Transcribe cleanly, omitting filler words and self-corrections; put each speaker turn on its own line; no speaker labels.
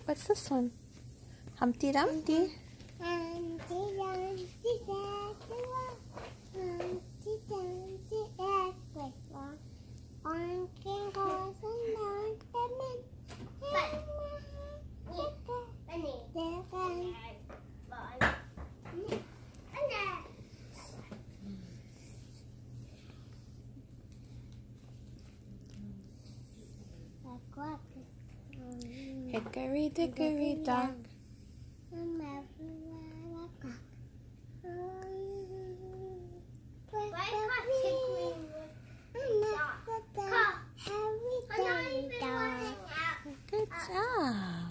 What's this one? Humpty Dumpty.
Humpty Dumpty Humpty Dumpty everywhere. On King Horse and on the men.
Hickory dickory dock. Good job.